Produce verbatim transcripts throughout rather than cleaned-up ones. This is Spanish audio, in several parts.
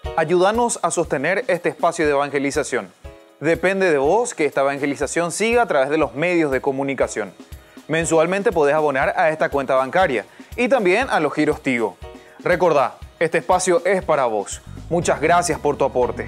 Ayúdanos a sostener este espacio de evangelización. Depende de vos que esta evangelización siga a través de los medios de comunicación. Mensualmente podés abonar a esta cuenta bancaria y también a los giros Tigo. Recordá, este espacio es para vos. Muchas gracias por tu aporte.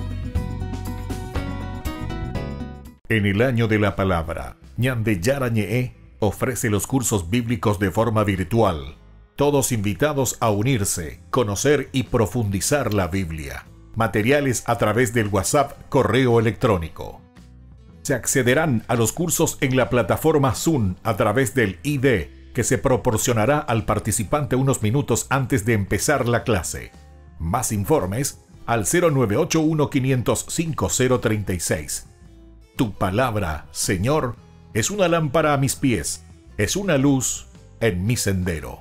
En el año de la palabra, Ñande Yarañe'e ofrece los cursos bíblicos de forma virtual. Todos invitados a unirse, conocer y profundizar la Biblia. Materiales a través del WhatsApp, correo electrónico. Se accederán a los cursos en la plataforma Zoom a través del I D, que se proporcionará al participante unos minutos antes de empezar la clase. Más informes al cero nueve ocho uno, cinco cero cinco, cero tres seis. Tu palabra, Señor, es una lámpara a mis pies, es una luz en mi sendero.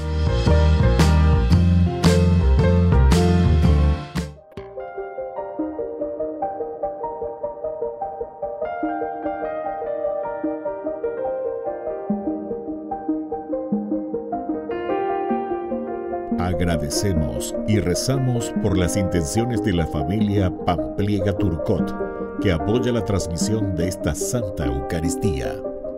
Agradecemos y rezamos por las intenciones de la familia Pampliega Turcot, que apoya la transmisión de esta Santa Eucaristía.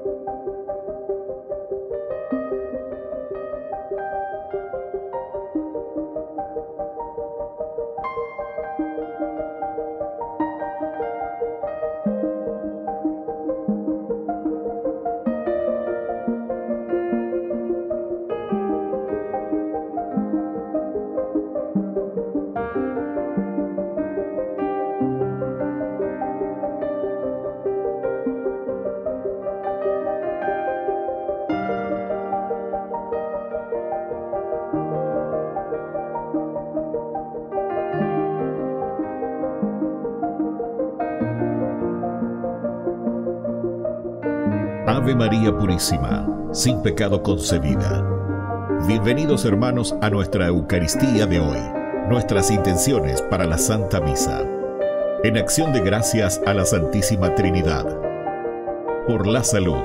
Ave María Purísima, sin pecado concebida. Bienvenidos hermanos a nuestra Eucaristía de hoy, nuestras intenciones para la Santa Misa. En acción de gracias a la Santísima Trinidad. Por la salud.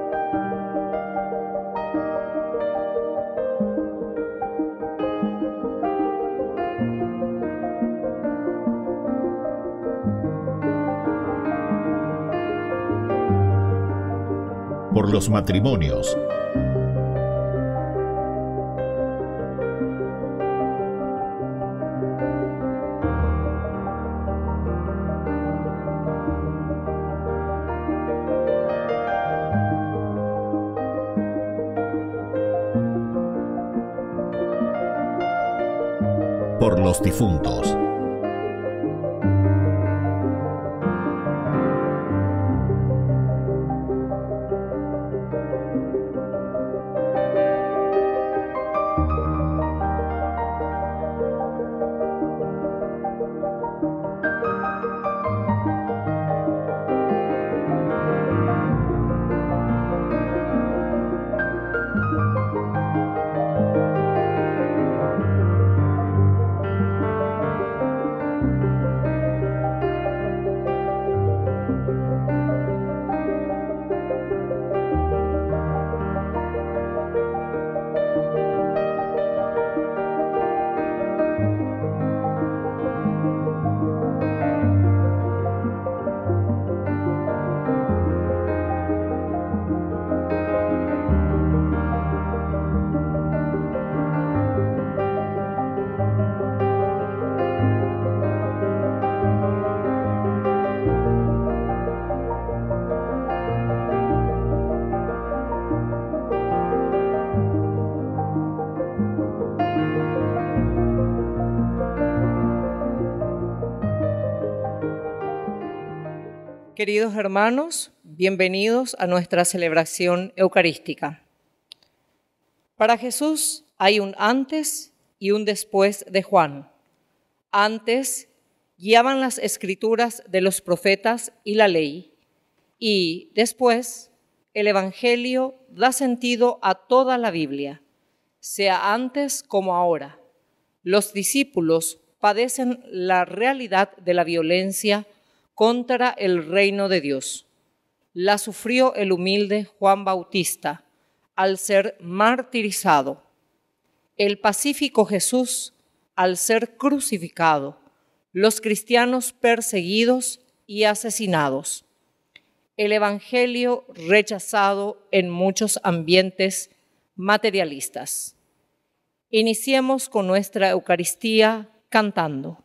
Por los matrimonios. Por los difuntos. Queridos hermanos, bienvenidos a nuestra celebración eucarística. Para Jesús hay un antes y un después de Juan. Antes guiaban las escrituras de los profetas y la ley, y después el Evangelio da sentido a toda la Biblia, sea antes como ahora. Los discípulos padecen la realidad de la violencia contra el reino de Dios. La sufrió el humilde Juan Bautista al ser martirizado. El pacífico Jesús al ser crucificado, los cristianos perseguidos y asesinados, el Evangelio rechazado en muchos ambientes materialistas. Iniciemos con nuestra Eucaristía cantando.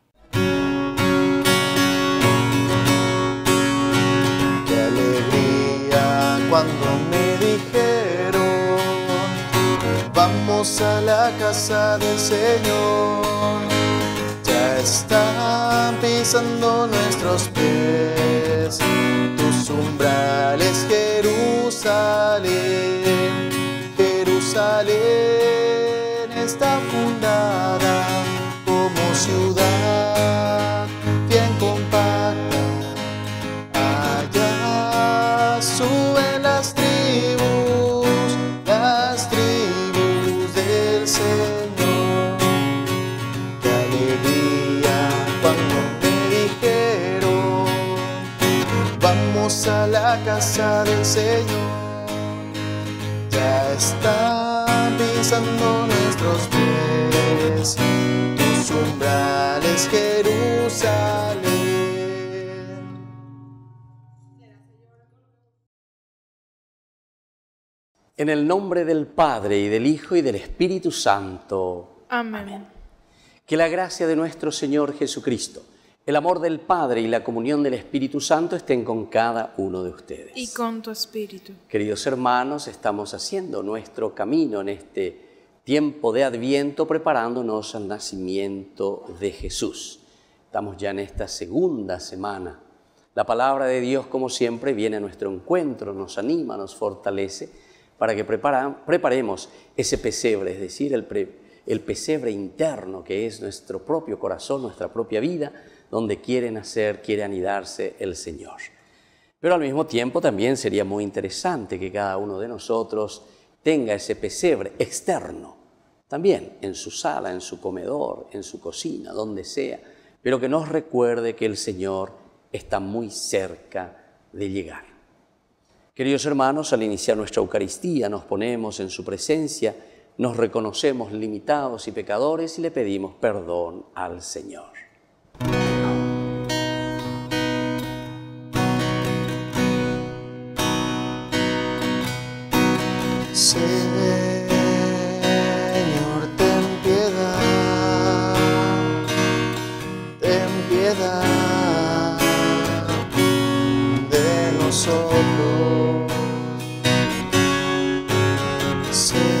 Qué alegría cuando me dijeron, vamos a la casa del Señor. Ya están pisando nuestros pies tus umbrales, Jerusalén. Jerusalén está fundada como ciudad bien compacta. Allá suben las tribus, las tribus del Señor. Qué alegría cuando me dijeron, vamos a la casa del Señor. Ya están pisando nuestros pies tus umbrales, Jerusalén. En el nombre del Padre, y del Hijo, y del Espíritu Santo. Amén. Amén. Que la gracia de nuestro Señor Jesucristo, el amor del Padre y la comunión del Espíritu Santo estén con cada uno de ustedes. Y con tu espíritu. Queridos hermanos, estamos haciendo nuestro camino en este tiempo de Adviento, preparándonos al nacimiento de Jesús. Estamos ya en esta segunda semana. La palabra de Dios, como siempre, viene a nuestro encuentro, nos anima, nos fortalece, para que prepara, preparemos ese pesebre, es decir, el, pre, el pesebre interno que es nuestro propio corazón, nuestra propia vida, donde quiere nacer, quiere anidarse el Señor. Pero al mismo tiempo también sería muy interesante que cada uno de nosotros tenga ese pesebre externo, también en su sala, en su comedor, en su cocina, donde sea, pero que nos recuerde que el Señor está muy cerca de llegar. Queridos hermanos, al iniciar nuestra Eucaristía nos ponemos en su presencia, nos reconocemos limitados y pecadores y le pedimos perdón al Señor. Señor, ten piedad, ten piedad de nosotros. Señor,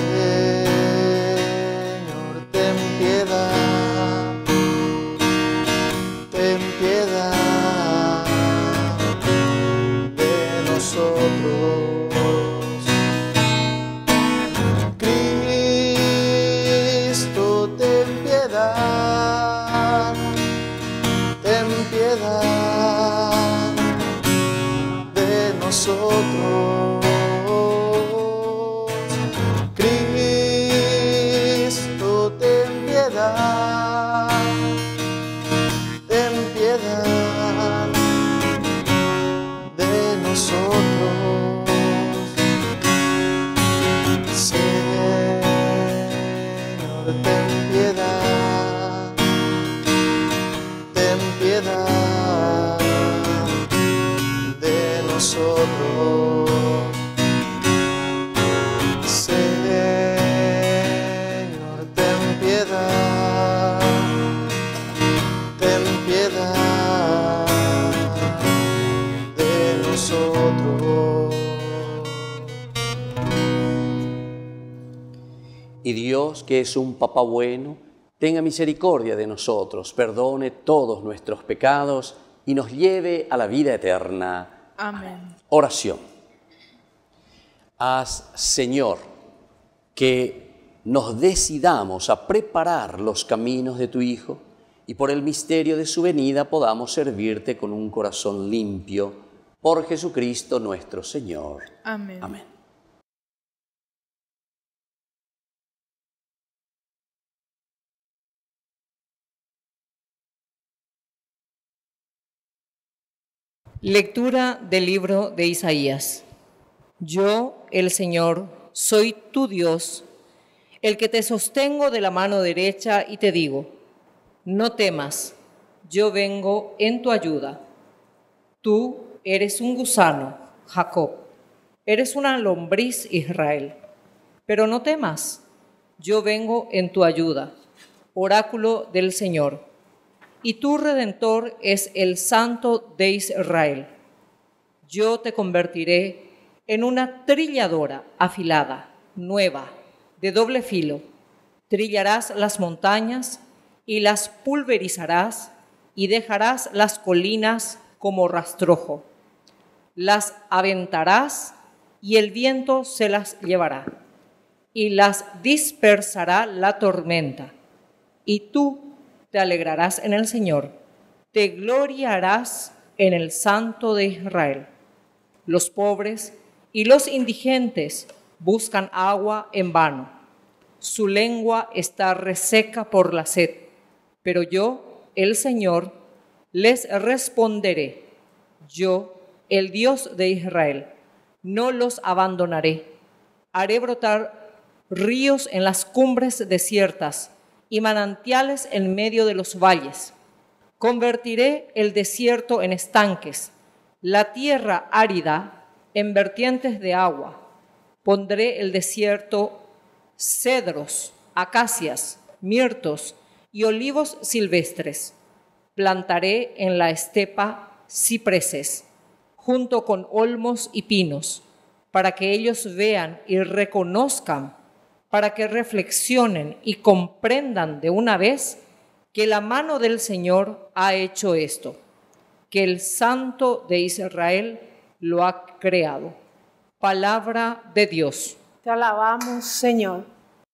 ten piedad, ten piedad de nosotros. Ten piedad de nosotros, Cristo, ten piedad, ten piedad de nosotros, Señor, ten piedad. Ten piedad de nosotros, Señor, ten piedad, ten piedad de nosotros. Y Dios, que es un Papá bueno, tenga misericordia de nosotros, perdone todos nuestros pecados y nos lleve a la vida eterna. Amén. Oración. Haz, Señor, que nos decidamos a preparar los caminos de tu Hijo y por el misterio de su venida podamos servirte con un corazón limpio. Por Jesucristo nuestro Señor. Amén. Amén. Lectura del libro de Isaías. Yo, el Señor, soy tu Dios, el que te sostengo de la mano derecha y te digo, No temas, yo vengo en tu ayuda. Tú eres un gusano, Jacob, eres una lombriz, Israel. Pero no temas, yo vengo en tu ayuda, oráculo del Señor. Y tu Redentor es el Santo de Israel. Yo te convertiré en una trilladora afilada, nueva, de doble filo. Trillarás las montañas y las pulverizarás y dejarás las colinas como rastrojo. Las aventarás y el viento se las llevará y las dispersará la tormenta. Y tú te alegrarás en el Señor, te gloriarás en el Santo de Israel. Los pobres y los indigentes buscan agua en vano. Su lengua está reseca por la sed, pero yo, el Señor, les responderé. Yo, el Dios de Israel, no los abandonaré. Haré brotar ríos en las cumbres desiertas y manantiales en medio de los valles. Convertiré el desierto en estanques, la tierra árida en vertientes de agua. Pondré el desierto cedros, acacias, mirtos y olivos silvestres. Plantaré en la estepa cipreses, junto con olmos y pinos, para que ellos vean y reconozcan, para que reflexionen y comprendan de una vez que la mano del Señor ha hecho esto, que el Santo de Israel lo ha creado. Palabra de Dios. Te alabamos, Señor.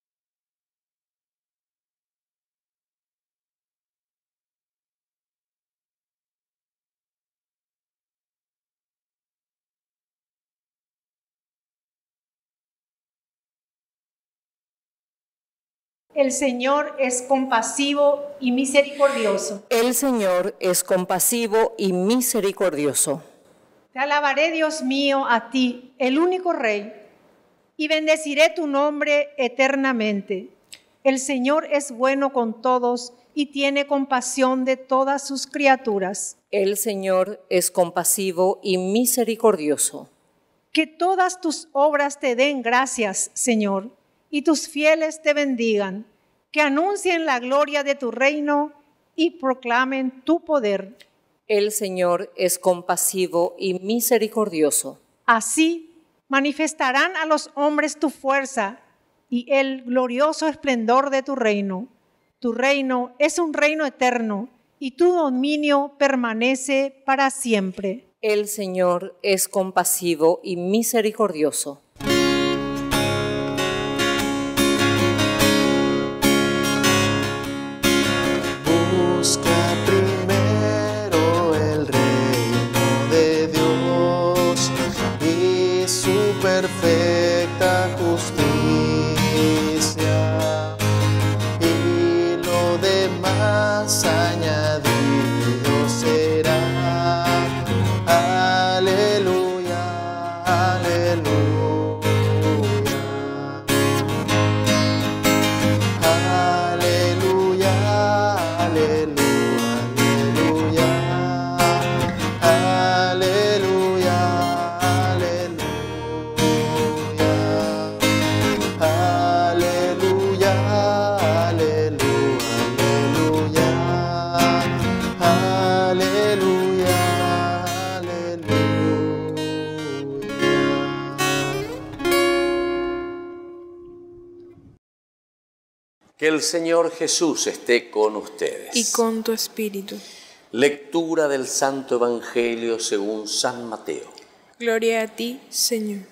El Señor es compasivo y misericordioso. El Señor es compasivo y misericordioso. Te alabaré, Dios mío, a ti, el único Rey, y bendeciré tu nombre eternamente. El Señor es bueno con todos y tiene compasión de todas sus criaturas. El Señor es compasivo y misericordioso. Que todas tus obras te den gracias, Señor, y tus fieles te bendigan, que anuncien la gloria de tu reino y proclamen tu poder. El Señor es compasivo y misericordioso. Así manifestarán a los hombres tu fuerza y el glorioso esplendor de tu reino. Tu reino es un reino eterno y tu dominio permanece para siempre. El Señor es compasivo y misericordioso. Busca primero el reino de Dios y su perfecta justicia, y lo demás añadido será. Aleluya, aleluya. Aleluya, aleluya, aleluya, aleluya, aleluya, aleluya, Que el Señor Jesús esté con ustedes. Y con tu espíritu. Lectura del Santo Evangelio según San Mateo. Gloria a ti, Señor.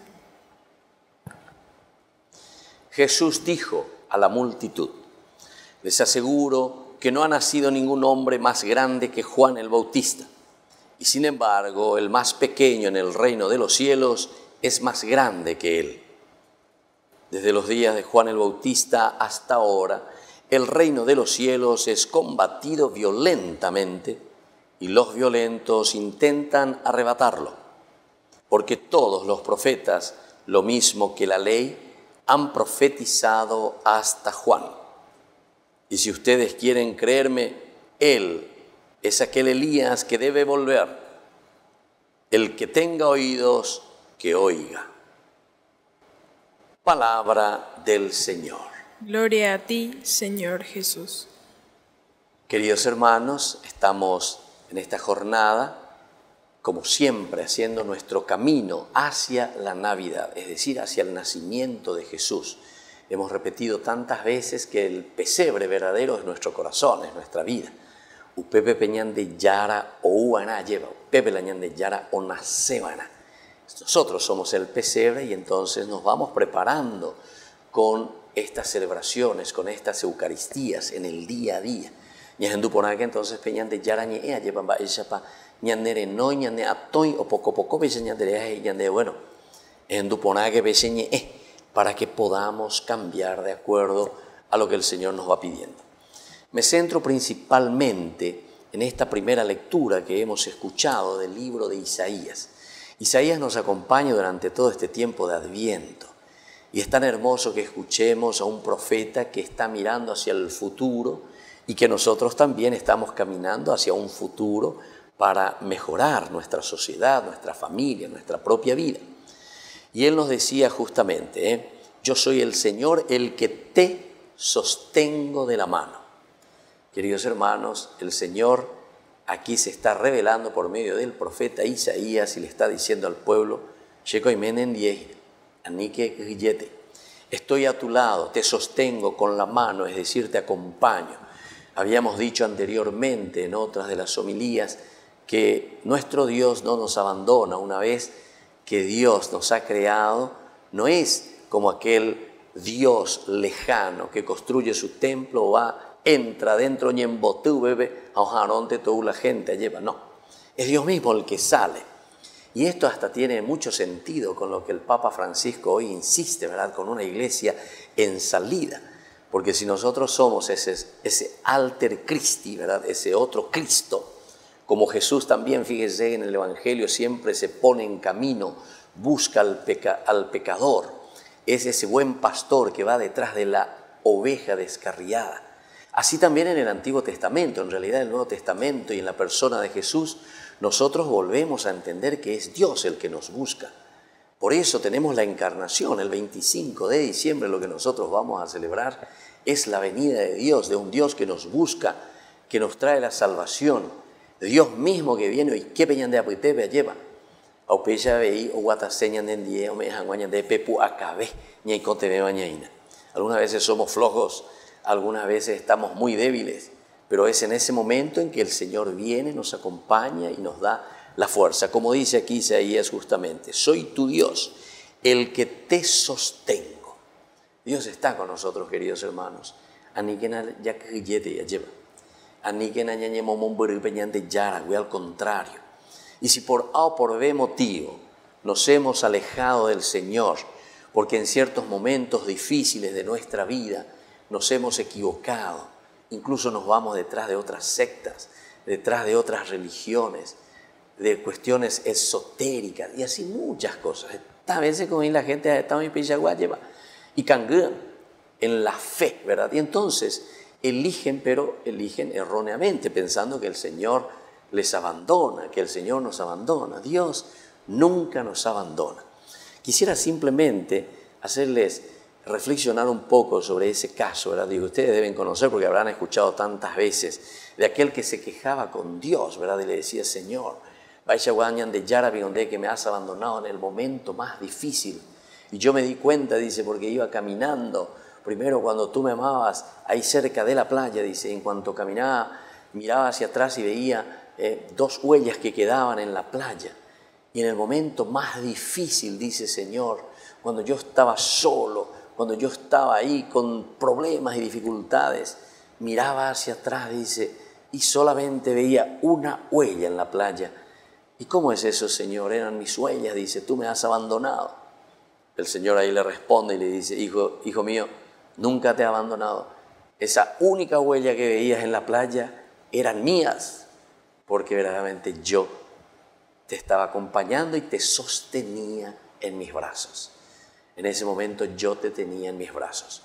Jesús dijo a la multitud: les aseguro que no ha nacido ningún hombre más grande que Juan el Bautista, y sin embargo el más pequeño en el reino de los cielos es más grande que él. Desde los días de Juan el Bautista hasta ahora, el reino de los cielos es combatido violentamente y los violentos intentan arrebatarlo, porque todos los profetas, lo mismo que la ley, han profetizado hasta Juan. Y si ustedes quieren creerme, Él es aquel Elías que debe volver. El que tenga oídos, que oiga. Palabra del Señor. Gloria a ti, Señor Jesús. Queridos hermanos, estamos en esta jornada, como siempre, haciendo nuestro camino hacia la Navidad, es decir, hacia el nacimiento de Jesús. Hemos repetido tantas veces que el pesebre verdadero es nuestro corazón, es nuestra vida. Upepe peñan de yara o uana lleva, upepe lañan de yara o nacebana. Nosotros somos el pesebre y entonces nos vamos preparando con estas celebraciones, con estas eucaristías en el día a día. Ñajendu ponaque entonces peñan de yara ñea llevan ba ella ñandere no ñande atoy o poco poco veces ñandere ñande bueno. Ñajendu ponaque veces ñe para que podamos cambiar de acuerdo a lo que el Señor nos va pidiendo. Me centro principalmente en esta primera lectura que hemos escuchado del libro de Isaías. Isaías nos acompaña durante todo este tiempo de Adviento y es tan hermoso que escuchemos a un profeta que está mirando hacia el futuro y que nosotros también estamos caminando hacia un futuro para mejorar nuestra sociedad, nuestra familia, nuestra propia vida. Y él nos decía justamente, ¿eh? yo soy el Señor el que te sostengo de la mano. Queridos hermanos, el Señor aquí se está revelando por medio del profeta Isaías y le está diciendo al pueblo, estoy a tu lado, te sostengo con la mano, es decir, te acompaño. Habíamos dicho anteriormente en otras de las homilías que nuestro Dios no nos abandona. Una vez que Dios nos ha creado, no es como aquel Dios lejano que construye su templo o va entra dentro y embotú, bebe, a ojaronte toda la gente lleva. No, es Dios mismo el que sale. Y esto hasta tiene mucho sentido con lo que el Papa Francisco hoy insiste, ¿verdad? Con una iglesia en salida. Porque si nosotros somos ese, ese alter Christi, ¿verdad? Ese otro Cristo, como Jesús también, fíjese, en el Evangelio siempre se pone en camino, busca al, peca, al pecador. Es ese buen pastor que va detrás de la oveja descarriada. Así también en el Antiguo Testamento, en realidad el Nuevo Testamento y en la persona de Jesús, nosotros volvemos a entender que es Dios el que nos busca. Por eso tenemos la encarnación, el veinticinco de diciembre, lo que nosotros vamos a celebrar es la venida de Dios, de un Dios que nos busca, que nos trae la salvación, Dios mismo que viene y que peñan de apetebe lleva. Algunas veces somos flojos, algunas veces estamos muy débiles, pero es en ese momento en que el Señor viene, nos acompaña y nos da la fuerza. Como dice aquí Isaías justamente, soy tu Dios, el que te sostengo. Dios está con nosotros, queridos hermanos. Al contrario. Y si por A o por B motivo nos hemos alejado del Señor, porque en ciertos momentos difíciles de nuestra vida nos hemos equivocado, incluso nos vamos detrás de otras sectas, detrás de otras religiones, de cuestiones esotéricas y así muchas cosas. A veces como la gente está muy pichagua lleva y canguan en la fe, ¿verdad? Y entonces eligen, pero eligen erróneamente, pensando que el Señor les abandona, que el Señor nos abandona. Dios nunca nos abandona. Quisiera simplemente hacerles reflexionar un poco sobre ese caso, ¿verdad? Digo, ustedes deben conocer porque habrán escuchado tantas veces de aquel que se quejaba con Dios, ¿verdad? Y le decía, Señor, vaya guañan de Yarabi, donde que me has abandonado en el momento más difícil. Y yo me di cuenta, dice, porque iba caminando, primero cuando tú me amabas, ahí cerca de la playa, dice, en cuanto caminaba, miraba hacia atrás y veía eh, dos huellas que quedaban en la playa. Y en el momento más difícil, dice, Señor, cuando yo estaba solo, cuando yo estaba ahí con problemas y dificultades, miraba hacia atrás, dice, y solamente veía una huella en la playa. ¿Y cómo es eso, Señor? Eran mis huellas, dice, tú me has abandonado. El Señor ahí le responde y le dice, hijo, hijo mío, nunca te he abandonado. Esa única huella que veías en la playa eran mías, porque verdaderamente yo te estaba acompañando y te sostenía en mis brazos. En ese momento yo te tenía en mis brazos.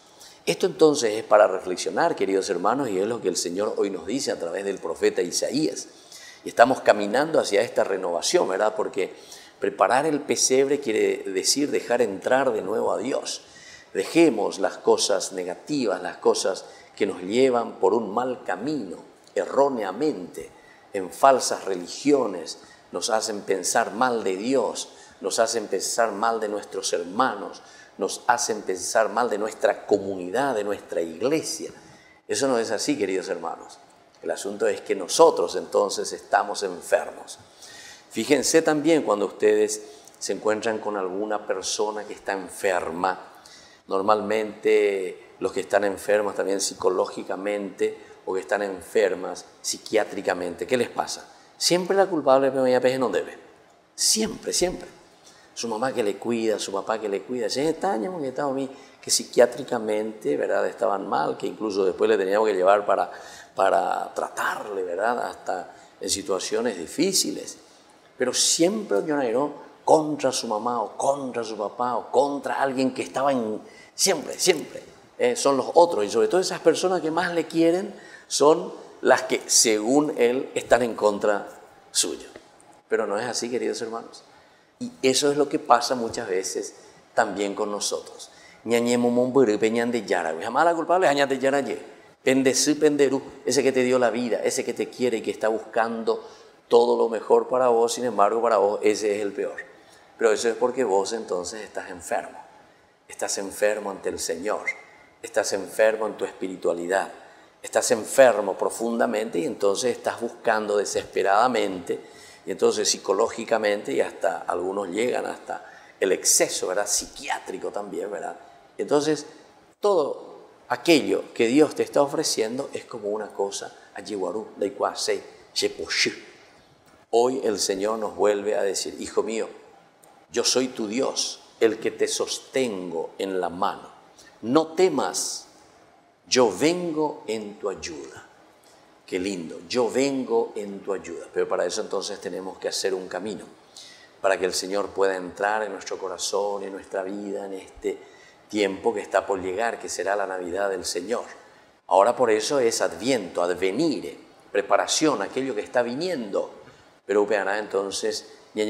Esto entonces es para reflexionar, queridos hermanos, y es lo que el Señor hoy nos dice a través del profeta Isaías. Y estamos caminando hacia esta renovación, ¿verdad? Porque preparar el pesebre quiere decir dejar entrar de nuevo a Dios. Dejemos las cosas negativas, las cosas que nos llevan por un mal camino, erróneamente, en falsas religiones, nos hacen pensar mal de Dios, nos hacen pensar mal de nuestros hermanos, nos hacen pensar mal de nuestra comunidad, de nuestra iglesia. Eso no es así, queridos hermanos. El asunto es que nosotros entonces estamos enfermos. Fíjense también cuando ustedes se encuentran con alguna persona que está enferma. Normalmente los que están enfermos también psicológicamente o que están enfermas psiquiátricamente, ¿qué les pasa? Siempre la culpable es no debe. Siempre, siempre. Su mamá que le cuida, su papá que le cuida. Se extraña que estaba a mí, que psiquiátricamente, ¿verdad?, estaban mal, que incluso después le teníamos que llevar para, para tratarle, ¿verdad?, hasta en situaciones difíciles. Pero siempre lloraron contra su mamá o contra su papá o contra alguien que estaba en... Siempre, siempre. Eh, son los otros y sobre todo esas personas que más le quieren son las que, según él, están en contra suyo. Pero no es así, queridos hermanos. Y eso es lo que pasa muchas veces también con nosotros. Jamás la culpable es de Yaraye. Pendesú, penderú, ese que te dio la vida, ese que te quiere y que está buscando todo lo mejor para vos, sin embargo, para vos ese es el peor. Pero eso es porque vos entonces estás enfermo. Estás enfermo ante el Señor. Estás enfermo en tu espiritualidad. Estás enfermo profundamente y entonces estás buscando desesperadamente y entonces psicológicamente y hasta algunos llegan hasta el exceso, ¿verdad?, psiquiátrico también, ¿verdad? Entonces todo aquello que Dios te está ofreciendo es como una cosa hoy el Señor nos vuelve a decir: hijo mío, yo soy tu Dios, el que te sostengo en la mano. No temas, yo vengo en tu ayuda. Qué lindo, yo vengo en tu ayuda. Pero para eso entonces tenemos que hacer un camino, para que el Señor pueda entrar en nuestro corazón, en nuestra vida, en este tiempo que está por llegar, que será la Navidad del Señor. Ahora por eso es Adviento, advenire, preparación, aquello que está viniendo. Pero entonces,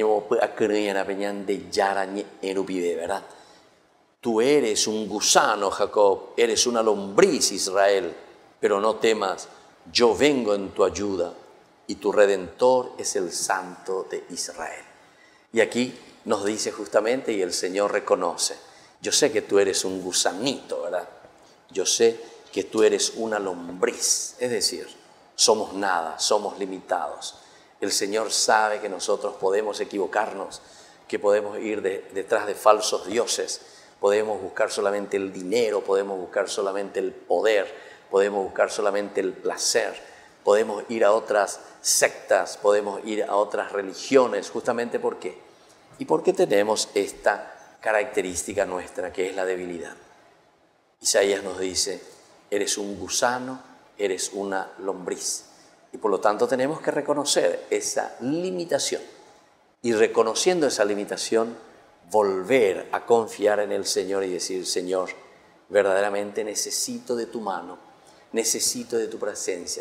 ¿verdad? Tú eres un gusano, Jacob, eres una lombriz, Israel, pero no temas, yo vengo en tu ayuda y tu Redentor es el Santo de Israel. Y aquí nos dice justamente, y el Señor reconoce, yo sé que tú eres un gusanito, ¿verdad? Yo sé que tú eres una lombriz, es decir, somos nada, somos limitados. El Señor sabe que nosotros podemos equivocarnos, que podemos ir de, detrás de falsos dioses, podemos buscar solamente el dinero, podemos buscar solamente el poder, podemos buscar solamente el placer, podemos ir a otras sectas, podemos ir a otras religiones, justamente ¿por qué? Y porque tenemos esta característica nuestra, que es la debilidad. Isaías nos dice, eres un gusano, eres una lombriz. Y por lo tanto tenemos que reconocer esa limitación. Y reconociendo esa limitación, volver a confiar en el Señor y decir, Señor, verdaderamente necesito de tu mano, necesito de tu presencia.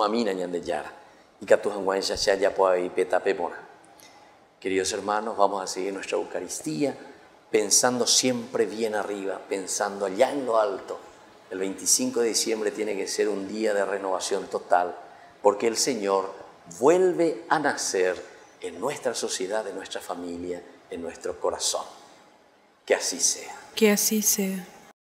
Queridos hermanos, vamos a seguir nuestra Eucaristía pensando siempre bien arriba, pensando allá en lo alto. El veinticinco de diciembre tiene que ser un día de renovación total, porque el Señor vuelve a nacer en nuestra sociedad, en nuestra familia, en nuestro corazón. Que así sea. Que así sea.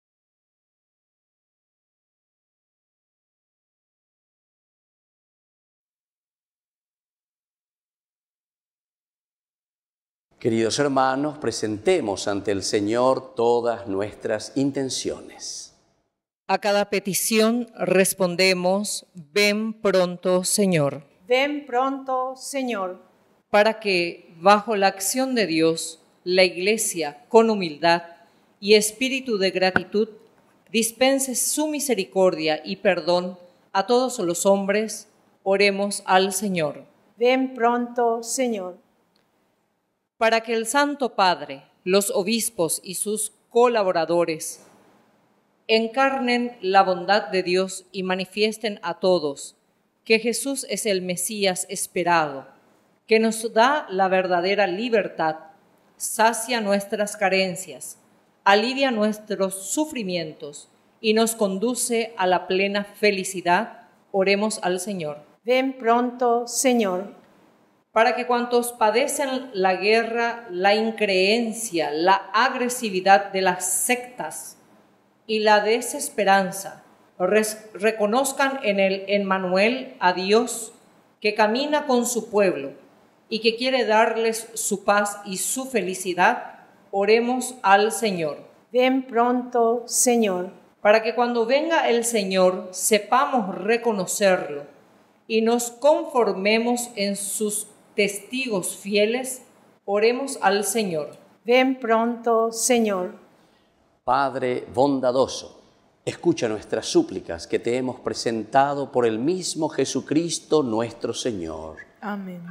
Queridos hermanos, presentemos ante el Señor todas nuestras intenciones. A cada petición respondemos, ven pronto, Señor. Ven pronto, Señor. Para que, bajo la acción de Dios, la Iglesia, con humildad y espíritu de gratitud, dispense su misericordia y perdón a todos los hombres, oremos al Señor. Ven pronto, Señor. Para que el Santo Padre, los obispos y sus colaboradores encarnen la bondad de Dios y manifiesten a todos que Jesús es el Mesías esperado, que nos da la verdadera libertad, sacia nuestras carencias, alivia nuestros sufrimientos y nos conduce a la plena felicidad. Oremos al Señor. Ven pronto, Señor. Para que cuantos padecen la guerra, la increencia, la agresividad de las sectas y la desesperanza, reconozcan en el Emmanuel a Dios que camina con su pueblo y que quiere darles su paz y su felicidad, oremos al Señor. Ven pronto, Señor. Para que cuando venga el Señor sepamos reconocerlo y nos conformemos en sus testigos fieles, oremos al Señor. Ven pronto, Señor. Padre bondadoso, escucha nuestras súplicas que te hemos presentado por el mismo Jesucristo nuestro Señor. Amén.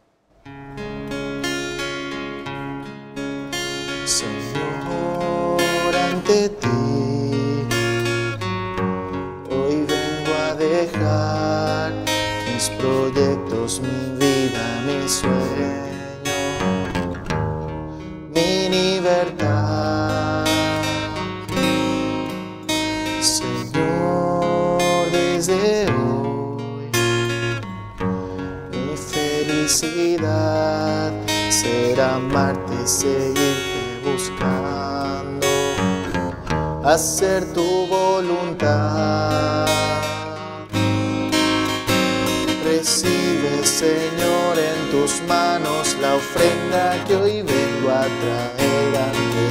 Señor, ante ti hoy vengo a dejar mis proyectos, mi vida, mi sueño, mi libertad. Señor, desde hoy mi felicidad será amarte, seguirte buscando, hacer tu voluntad. Recibe, Señor, en tus manos la ofrenda que hoy vengo a traer ante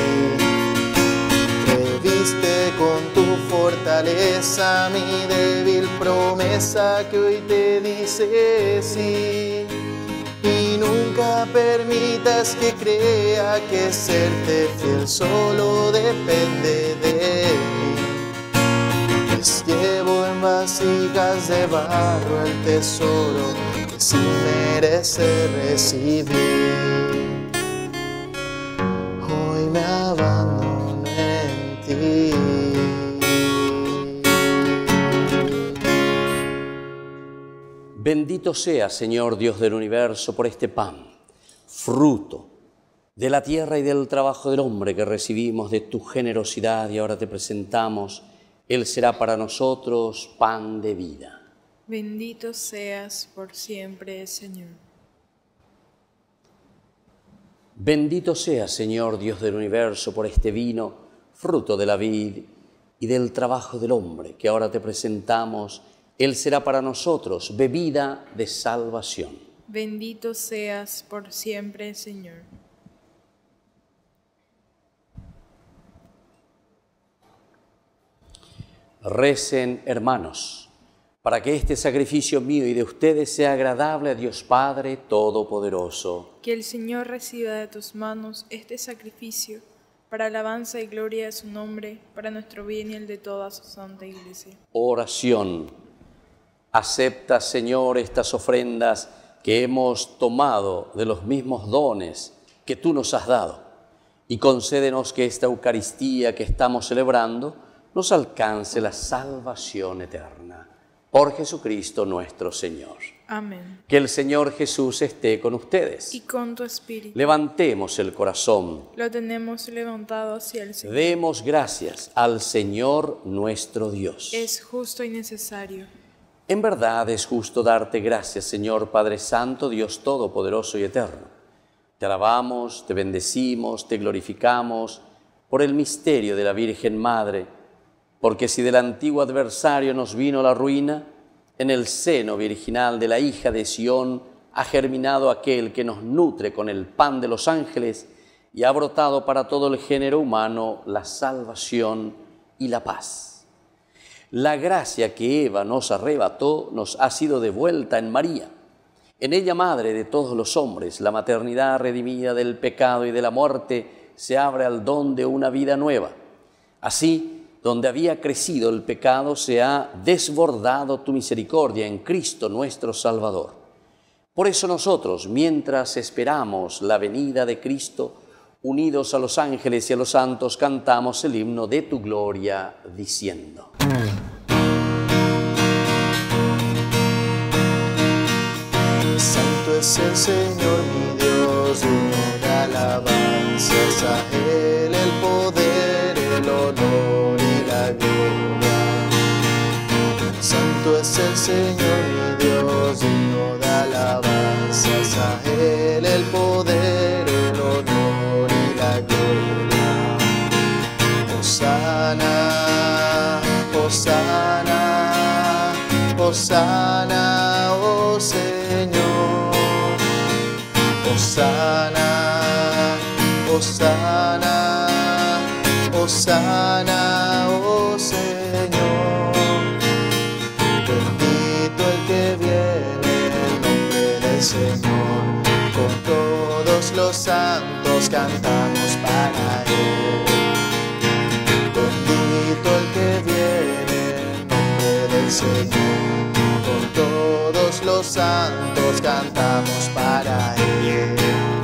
ti. Reviste con tu fortaleza mi débil promesa que hoy te dice sí. Y nunca permitas que crea que serte fiel solo depende de mí. Pues llevo en vasijas de barro el tesoro que sin merecer recibí. Hoy me abandono en ti. Bendito sea, Señor Dios del universo, por este pan, fruto de la tierra y del trabajo del hombre que recibimos de tu generosidad y ahora te presentamos. Él será para nosotros pan de vida. Bendito seas por siempre, Señor. Bendito sea, Señor Dios del universo, por este vino, fruto de la vid y del trabajo del hombre que ahora te presentamos. Él será para nosotros bebida de salvación. Bendito seas por siempre, Señor. Recen, hermanos, para que este sacrificio mío y de ustedes sea agradable a Dios Padre Todopoderoso. Que el Señor reciba de tus manos este sacrificio para alabanza y gloria de su nombre, para nuestro bien y el de toda su santa Iglesia. Oración. Acepta, Señor, estas ofrendas que hemos tomado de los mismos dones que tú nos has dado y concédenos que esta Eucaristía que estamos celebrando nos alcance la salvación eterna. Por Jesucristo nuestro Señor. Amén. Que el Señor Jesús esté con ustedes. Y con tu espíritu. Levantemos el corazón. Lo tenemos levantado hacia el Señor. Demos gracias al Señor nuestro Dios. Es justo y necesario. En verdad es justo darte gracias, Señor Padre Santo, Dios Todopoderoso y Eterno. Te alabamos, te bendecimos, te glorificamos por el misterio de la Virgen Madre, porque si del antiguo adversario nos vino la ruina, en el seno virginal de la hija de Sión ha germinado aquel que nos nutre con el pan de los ángeles y ha brotado para todo el género humano la salvación y la paz. La gracia que Eva nos arrebató nos ha sido devuelta en María. En ella, madre de todos los hombres, la maternidad redimida del pecado y de la muerte se abre al don de una vida nueva. Así, donde había crecido el pecado, se ha desbordado tu misericordia en Cristo nuestro Salvador. Por eso nosotros, mientras esperamos la venida de Cristo, unidos a los ángeles y a los santos, cantamos el himno de tu gloria, diciendo: Santo es el Señor mi Dios, digno de alabanzas, a Él el poder, el honor y la gloria. Santo es el Señor mi Dios, digno de alabanzas, a Él el poder, el honor y la gloria. Hosana, Hosana, Hosana, oh Señor. Hosana, Hosana, Hosana, oh Señor. Bendito el que viene en nombre del Señor. Con todos los santos cantamos para Él. Bendito el que viene en nombre del Señor. Con todos los santos cantamos para Él.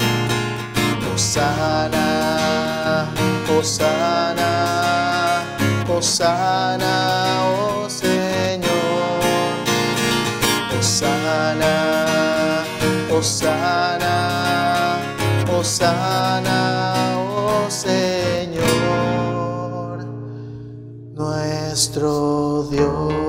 Hosana, Hosana, Hosana, oh Señor. Hosana, Hosana, Hosana, oh Señor, nuestro Dios.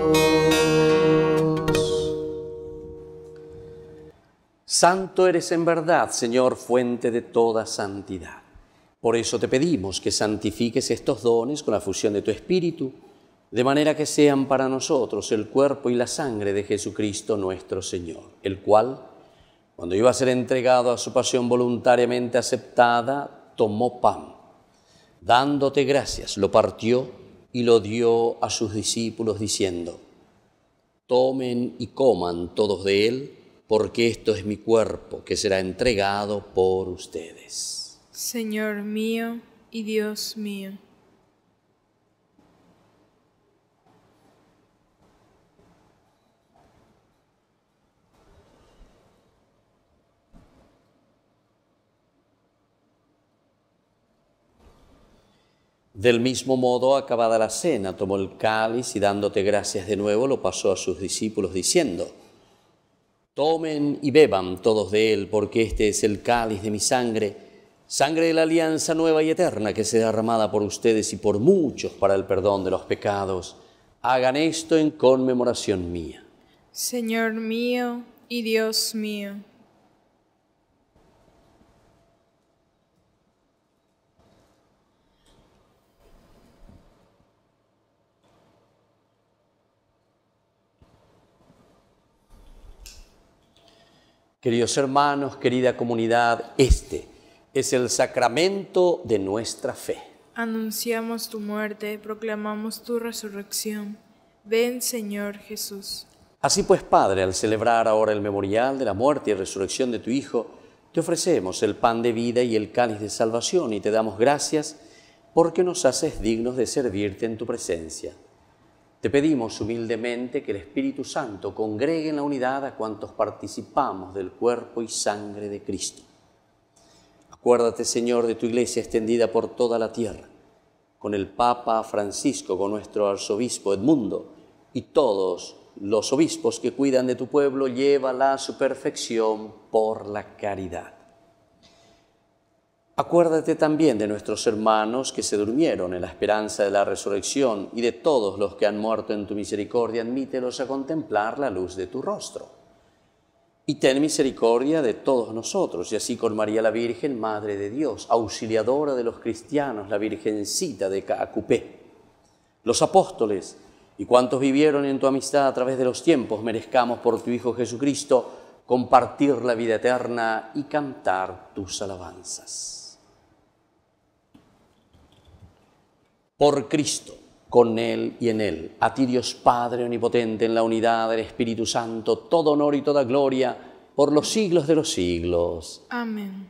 Santo eres en verdad, Señor, fuente de toda santidad. Por eso te pedimos que santifiques estos dones con la fusión de tu Espíritu, de manera que sean para nosotros el cuerpo y la sangre de Jesucristo nuestro Señor, el cual, cuando iba a ser entregado a su pasión voluntariamente aceptada, tomó pan. Dándote gracias, lo partió y lo dio a sus discípulos, diciendo: tomen y coman todos de él, porque esto es mi cuerpo, que será entregado por ustedes. Señor mío y Dios mío. Del mismo modo, acabada la cena, tomó el cáliz y dándote gracias de nuevo, lo pasó a sus discípulos, diciendo: tomen y beban todos de él, porque este es el cáliz de mi sangre, sangre de la alianza nueva y eterna, que será derramada por ustedes y por muchos para el perdón de los pecados. Hagan esto en conmemoración mía. Señor mío y Dios mío. Queridos hermanos, querida comunidad, este es el sacramento de nuestra fe. Anunciamos tu muerte, proclamamos tu resurrección. Ven, Señor Jesús. Así pues, Padre, al celebrar ahora el memorial de la muerte y resurrección de tu Hijo, te ofrecemos el pan de vida y el cáliz de salvación y te damos gracias porque nos haces dignos de servirte en tu presencia. Te pedimos humildemente que el Espíritu Santo congregue en la unidad a cuantos participamos del cuerpo y sangre de Cristo. Acuérdate, Señor, de tu Iglesia extendida por toda la tierra, con el Papa Francisco, con nuestro arzobispo Edmundo y todos los obispos que cuidan de tu pueblo, llévala a su perfección por la caridad. Acuérdate también de nuestros hermanos que se durmieron en la esperanza de la resurrección y de todos los que han muerto en tu misericordia, admítelos a contemplar la luz de tu rostro. Y ten misericordia de todos nosotros, y así con María la Virgen, Madre de Dios, auxiliadora de los cristianos, la Virgencita de Caacupé, los apóstoles y cuantos vivieron en tu amistad a través de los tiempos, merezcamos por tu Hijo Jesucristo compartir la vida eterna y cantar tus alabanzas. Por Cristo, con Él y en Él, a ti Dios Padre omnipotente, en la unidad del Espíritu Santo, todo honor y toda gloria por los siglos de los siglos. Amén.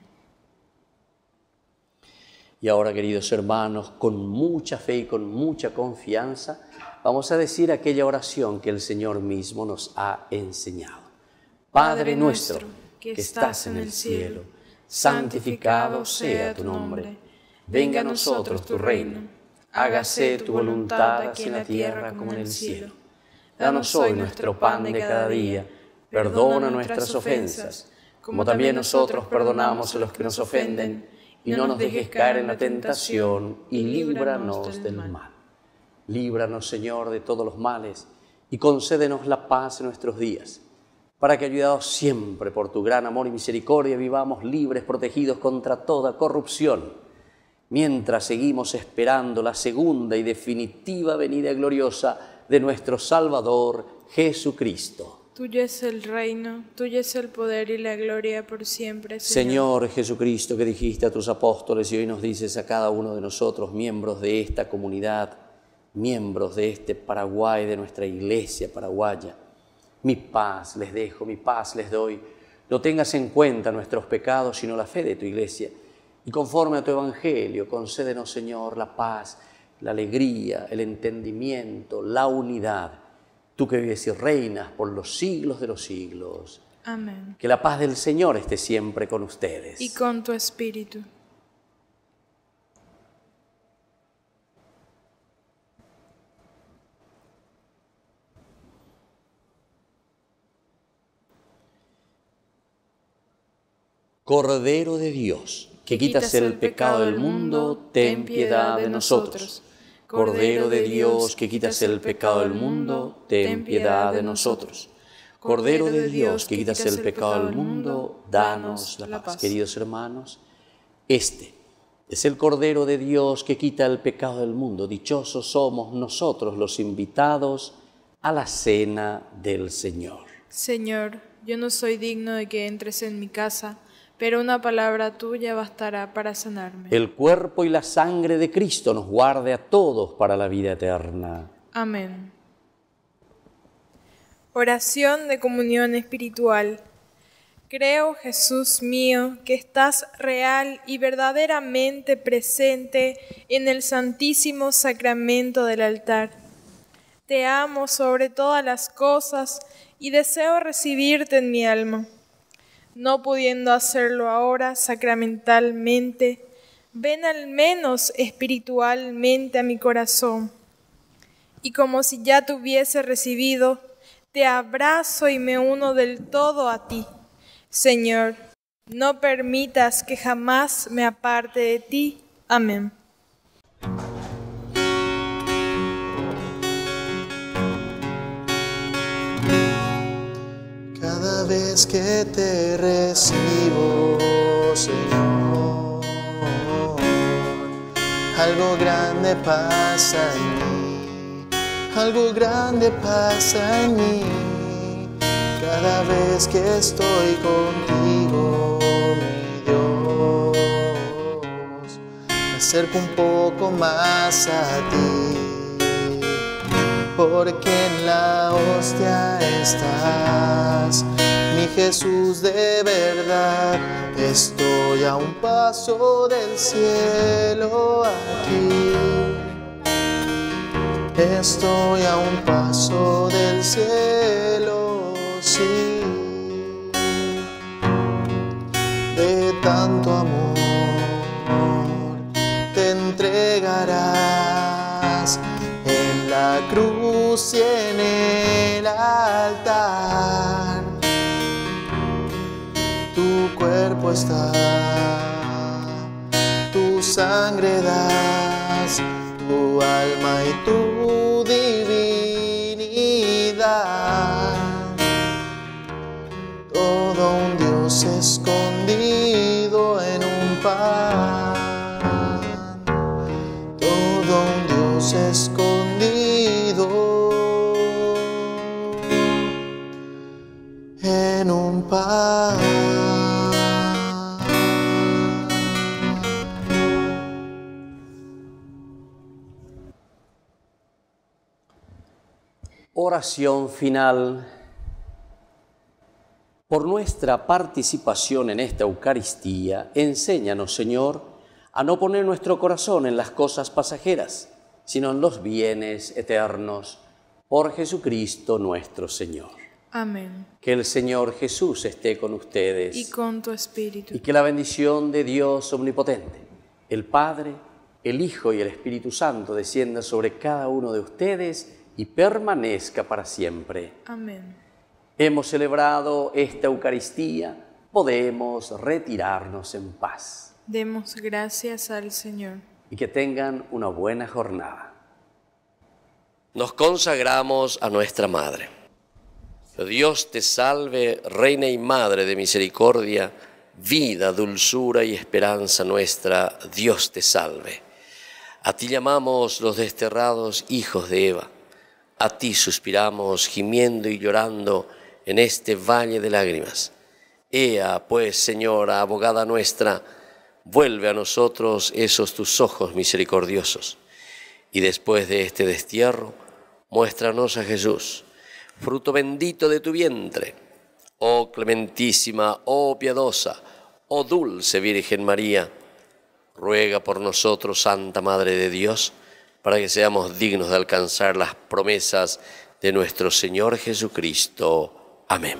Y ahora, queridos hermanos, con mucha fe y con mucha confianza, vamos a decir aquella oración que el Señor mismo nos ha enseñado. Padre nuestro, que estás en el cielo, santificado sea tu nombre. Venga a nosotros tu reino. Hágase tu voluntad aquí en la tierra como en el cielo. Danos hoy nuestro pan de cada día. Perdona nuestras ofensas, como también nosotros perdonamos a los que nos ofenden. Y no nos dejes caer en la tentación, y líbranos del mal. Líbranos, Señor, de todos los males, y concédenos la paz en nuestros días, para que, ayudados siempre por tu gran amor y misericordia, vivamos libres, protegidos contra toda corrupción, mientras seguimos esperando la segunda y definitiva venida gloriosa de nuestro Salvador Jesucristo. Tuyo es el reino, tuyo es el poder y la gloria por siempre, Señor. Señor Jesucristo, que dijiste a tus apóstoles y hoy nos dices a cada uno de nosotros, miembros de esta comunidad, miembros de este Paraguay, de nuestra iglesia paraguaya, mi paz les dejo, mi paz les doy. No tengas en cuenta nuestros pecados, sino la fe de tu iglesia. Y conforme a tu evangelio, concédenos, Señor, la paz, la alegría, el entendimiento, la unidad. Tú que vives y reinas por los siglos de los siglos. Amén. Que la paz del Señor esté siempre con ustedes. Y con tu espíritu. Cordero de Dios, que quitas el pecado del mundo, ten piedad de nosotros. Cordero de Dios, que quitas el pecado del mundo, ten piedad de nosotros. Cordero de Dios, que quitas el pecado del mundo, danos la paz. Queridos hermanos, este es el Cordero de Dios que quita el pecado del mundo. Dichosos somos nosotros los invitados a la cena del Señor. Señor, yo no soy digno de que entres en mi casa, pero una palabra tuya bastará para sanarme. El cuerpo y la sangre de Cristo nos guarde a todos para la vida eterna. Amén. Oración de comunión espiritual. Creo, Jesús mío, que estás real y verdaderamente presente en el santísimo sacramento del altar. Te amo sobre todas las cosas y deseo recibirte en mi alma. No pudiendo hacerlo ahora sacramentalmente, ven al menos espiritualmente a mi corazón. Y como si ya te hubiese recibido, te abrazo y me uno del todo a ti. Señor, no permitas que jamás me aparte de ti. Amén. Cada vez que te recibo, Señor, algo grande pasa en mí, algo grande pasa en mí. Cada vez que estoy contigo, mi Dios, me acerco un poco más a ti, porque en la hostia estás, mi Jesús de verdad. Estoy a un paso del cielo aquí, estoy a un paso del cielo, sí, de tanto amor te entregarás en la cruz y en el altar. Tu cuerpo está, tu sangre das, tu alma y tu divinidad. Todo un Dios escondido en un pan, todo un Dios escondido en un pan. Oración final. Por nuestra participación en esta Eucaristía, enséñanos, Señor, a no poner nuestro corazón en las cosas pasajeras, sino en los bienes eternos. Por Jesucristo nuestro Señor. Amén. Que el Señor Jesús esté con ustedes. Y con tu espíritu. Y que la bendición de Dios Omnipotente, el Padre, el Hijo y el Espíritu Santo descienda sobre cada uno de ustedes y permanezca para siempre. Amén. Hemos celebrado esta Eucaristía, podemos retirarnos en paz. Demos gracias al Señor. Y que tengan una buena jornada. Nos consagramos a nuestra Madre. Dios te salve, Reina y Madre de misericordia, vida, dulzura y esperanza nuestra, Dios te salve. A ti llamamos los desterrados hijos de Eva, a ti suspiramos gimiendo y llorando en este valle de lágrimas. Ea, pues, Señora, abogada nuestra, vuelve a nosotros esos tus ojos misericordiosos, y después de este destierro, muéstranos a Jesús, fruto bendito de tu vientre. Oh clementísima, oh piadosa, oh dulce Virgen María, ruega por nosotros, Santa Madre de Dios, para que seamos dignos de alcanzar las promesas de nuestro Señor Jesucristo. Amén.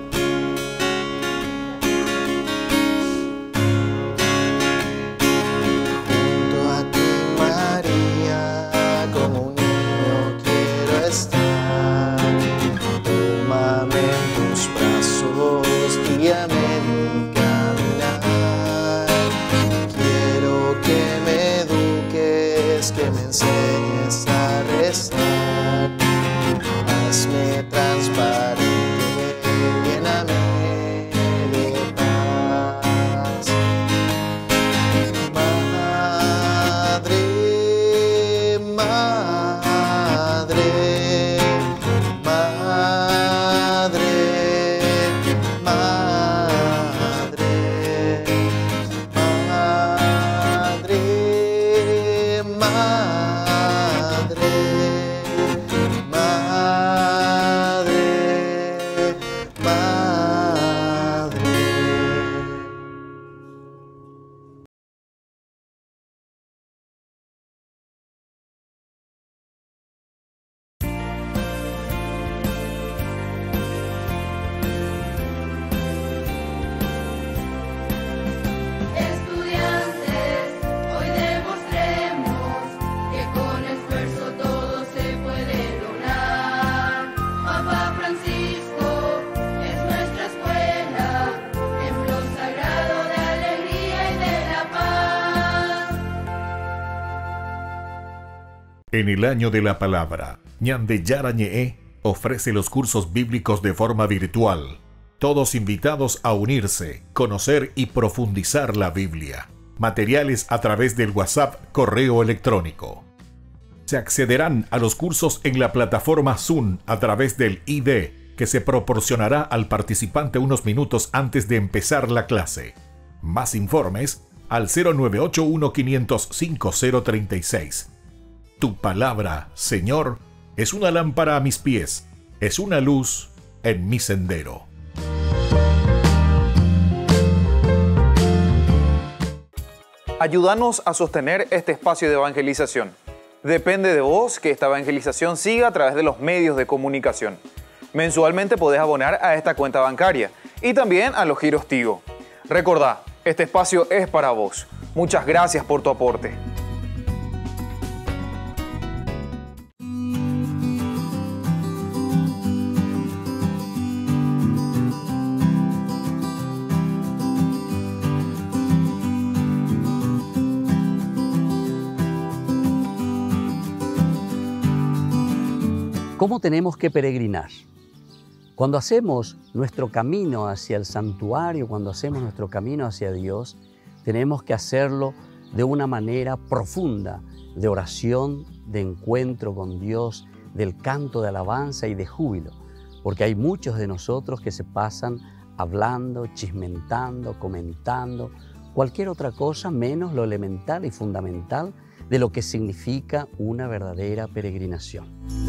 Junto a ti, María, como un niño quiero estar. Tómame en tus brazos, guíame en mi caminar. Quiero que me eduques, que me enseñes a rezar. Hazme transparente, lléname de paz. Madre, madre, madre, madre, madre, madre, madre, madre. Estudiantes, hoy demostremos que con esfuerzo todo se puede lograr. Papa Francisco es nuestra escuela, templo sagrado de alegría y de la paz. En el año de la palabra, Ñande Yarañe ofrece los cursos bíblicos de forma virtual. Todos invitados a unirse, conocer y profundizar la Biblia. Materiales a través del WhatsApp, correo electrónico. Se accederán a los cursos en la plataforma Zoom a través del I D, que se proporcionará al participante unos minutos antes de empezar la clase. Más informes al cero nueve ocho uno, cinco cero cinco cero tres seis. Tu palabra, Señor, es una lámpara a mis pies, es una luz en mi sendero. Ayúdanos a sostener este espacio de evangelización. Depende de vos que esta evangelización siga a través de los medios de comunicación. Mensualmente podés abonar a esta cuenta bancaria y también a los giros Tigo. Recordá, este espacio es para vos. Muchas gracias por tu aporte. ¿Cómo tenemos que peregrinar? Cuando hacemos nuestro camino hacia el santuario, cuando hacemos nuestro camino hacia Dios, tenemos que hacerlo de una manera profunda, de oración, de encuentro con Dios, del canto de alabanza y de júbilo, porque hay muchos de nosotros que se pasan hablando, chismentando, comentando, cualquier otra cosa menos lo elemental y fundamental de lo que significa una verdadera peregrinación.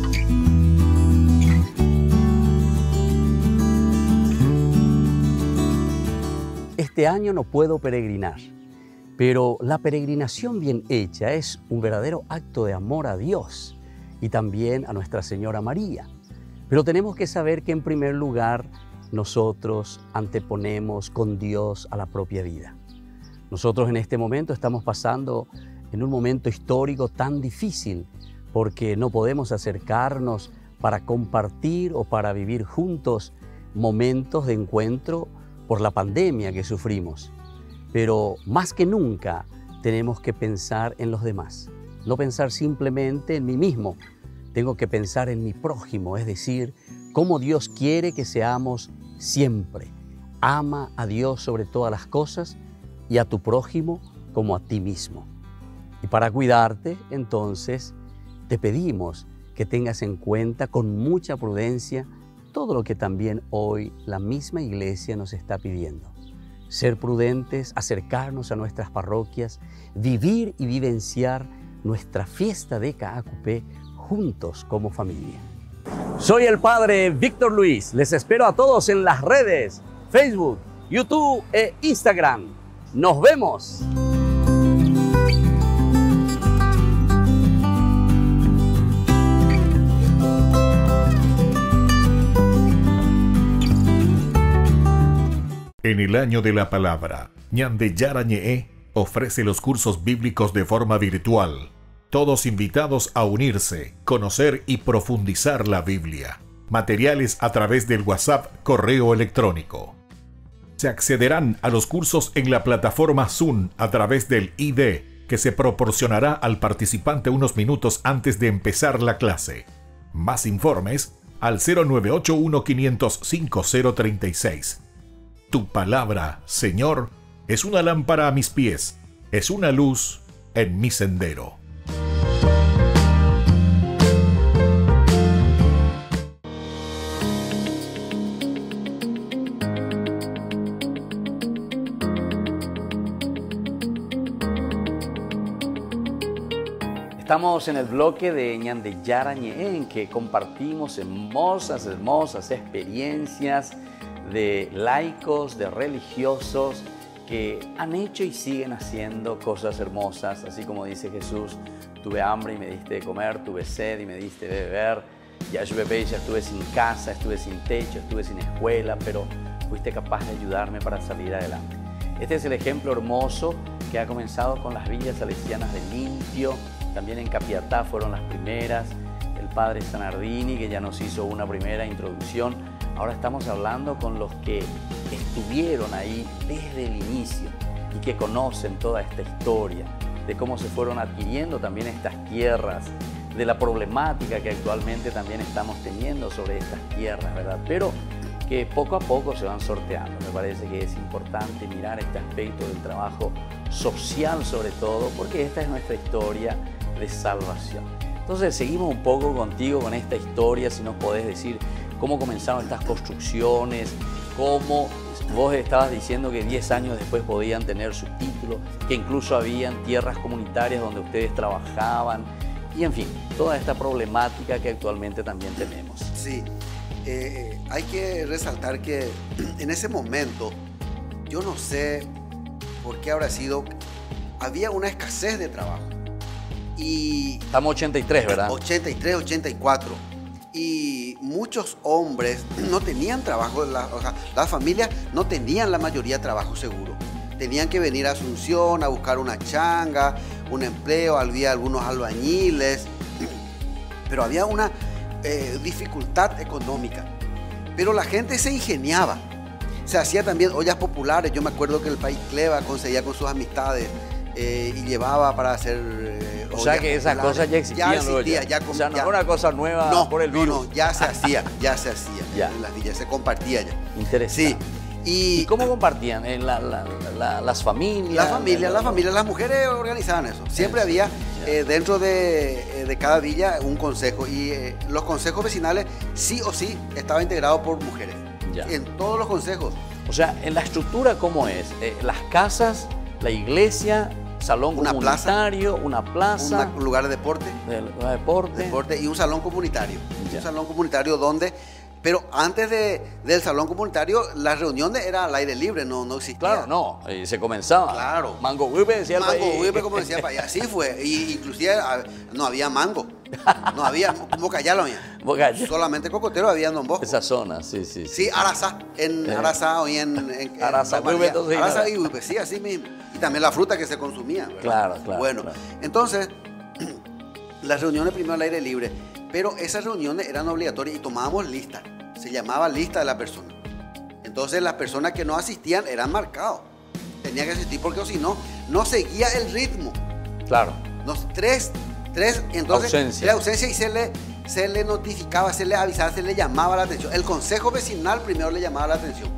Este año no puedo peregrinar, pero la peregrinación bien hecha es un verdadero acto de amor a Dios y también a Nuestra Señora María. Pero tenemos que saber que en primer lugar nosotros anteponemos con Dios a la propia vida. Nosotros en este momento estamos pasando en un momento histórico tan difícil porque no podemos acercarnos para compartir o para vivir juntos momentos de encuentro por la pandemia que sufrimos. Pero más que nunca tenemos que pensar en los demás, no pensar simplemente en mí mismo. Tengo que pensar en mi prójimo, es decir, cómo Dios quiere que seamos siempre. Ama a Dios sobre todas las cosas y a tu prójimo como a ti mismo. Y para cuidarte, entonces, te pedimos que tengas en cuenta con mucha prudencia todo lo que también hoy la misma Iglesia nos está pidiendo. Ser prudentes, acercarnos a nuestras parroquias, vivir y vivenciar nuestra fiesta de Caacupé juntos como familia. Soy el Padre Víctor Luis. Les espero a todos en las redes, Facebook, YouTube e Instagram. ¡Nos vemos! En el año de la palabra, Ñande Yarañe ofrece los cursos bíblicos de forma virtual. Todos invitados a unirse, conocer y profundizar la Biblia. Materiales a través del WhatsApp, correo electrónico. Se accederán a los cursos en la plataforma Zoom a través del I D, que se proporcionará al participante unos minutos antes de empezar la clase. Más informes al cero nueve ocho uno, cinco cero cinco cero tres seis. Tu palabra, Señor, es una lámpara a mis pies, es una luz en mi sendero. Estamos en el bloque de Ñande Yarañe, en que compartimos hermosas, hermosas experiencias de laicos, de religiosos que han hecho y siguen haciendo cosas hermosas, así como dice Jesús: tuve hambre y me diste de comer, tuve sed y me diste de beber, ya yo bebé, ya estuve sin casa, estuve sin techo, estuve sin escuela, pero fuiste capaz de ayudarme para salir adelante. Este es el ejemplo hermoso que ha comenzado con las villas salesianas de Limpio. También en Capiatá fueron las primeras, el padre Sanardini, que ya nos hizo una primera introducción. Ahora estamos hablando con los que estuvieron ahí desde el inicio y que conocen toda esta historia, de cómo se fueron adquiriendo también estas tierras, de la problemática que actualmente también estamos teniendo sobre estas tierras, ¿verdad? Pero que poco a poco se van sorteando. Me parece que es importante mirar este aspecto del trabajo social sobre todo, porque esta es nuestra historia de salvación. Entonces seguimos un poco contigo con esta historia, si nos podés decir cómo comenzaron estas construcciones, cómo vos estabas diciendo que diez años después podían tener su título, que incluso habían tierras comunitarias donde ustedes trabajaban, y en fin, toda esta problemática que actualmente también tenemos. Sí, eh, hay que resaltar que en ese momento, yo no sé por qué habrá sido, había una escasez de trabajo. Y estamos ochenta y tres, ¿verdad? ochenta y tres, ochenta y cuatro. Y muchos hombres no tenían trabajo, la, o sea, las familias no tenían la mayoría trabajo seguro. Tenían que venir a Asunción a buscar una changa, un empleo, había algunos albañiles, pero había una eh, dificultad económica. Pero la gente se ingeniaba. Se hacía también ollas populares. Yo me acuerdo que el país Cleva conseguía con sus amistades eh, y llevaba para hacer eh, o sea que esas populares. cosas ya existían. Ya existía, ya, o sea, no ya, era una cosa nueva no, por el virus. No, no, ya se hacía, ya se hacía. Ya. En las villas se compartía ya. Interesante. Sí. Y, ¿Y cómo compartían? ¿En la, la, la, las familias? Las familias, las familias, las mujeres organizaban eso. Siempre eso, había eh, dentro de, de cada villa un consejo y eh, los consejos vecinales sí o sí estaban integrados por mujeres. Ya. En todos los consejos. O sea, en la estructura, ¿cómo es? Eh, las casas, la iglesia, salón una comunitario, plaza, una plaza. Un lugar de deporte. De, de deporte. deporte. Y un salón comunitario. Ya. Un salón comunitario donde Pero antes de, del salón comunitario, las reuniones eran al aire libre, no, no existía. Claro, no, y se comenzaba. Claro. Mango huipe decía el Mango país. huipe, como decía para allá. Así fue. Y inclusive a- no había mango. No había, Boca ya lo había. Boca ya. Solamente cocotero había en Don Bosco. Esa zona, sí, sí. Sí, Arazá, en Eh. Arazá y en, en, en Arazá, Don María. huipe, entonces, Arazá nada. y huipe, sí, así mismo. Y también la fruta que se consumía. ¿verdad? Claro, claro, Bueno, claro. entonces, las reuniones primero al aire libre, pero esas reuniones eran obligatorias y tomábamos lista. Se llamaba lista de la persona. Entonces, las personas que no asistían eran marcados. Tenía que asistir porque o si no, no seguía el ritmo. Claro. Nos, tres, tres, entonces Ausencia. la ausencia y se le, se le notificaba, se le avisaba, se le llamaba la atención. El consejo vecinal primero le llamaba la atención.